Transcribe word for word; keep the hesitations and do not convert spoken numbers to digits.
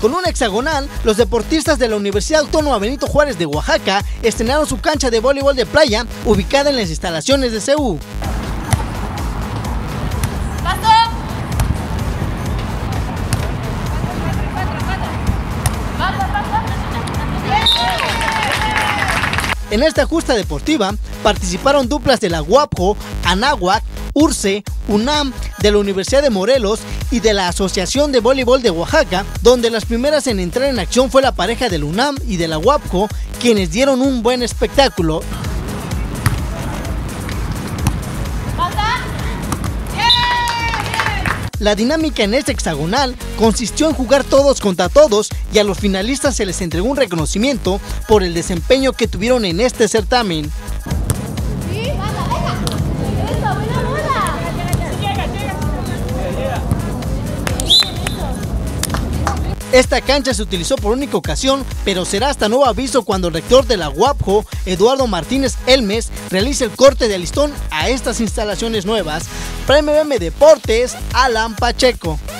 Con un hexagonal, los deportistas de la Universidad Autónoma Benito Juárez de Oaxaca estrenaron su cancha de voleibol de playa ubicada en las instalaciones de C U. En esta justa deportiva participaron duplas de la UAPJO, Anáhuac, URCE, UNAM, de la Universidad de Morelos y de la Asociación de Voleibol de Oaxaca, donde las primeras en entrar en acción fue la pareja del UNAM y de la UAPJO, quienes dieron un buen espectáculo. La dinámica en este hexagonal consistió en jugar todos contra todos y a los finalistas se les entregó un reconocimiento por el desempeño que tuvieron en este certamen. Esta cancha se utilizó por única ocasión, pero será hasta nuevo aviso cuando el rector de la UAPJO, Eduardo Martínez Elmes, realice el corte de listón a estas instalaciones nuevas. Para M B M Deportes, Alan Pacheco.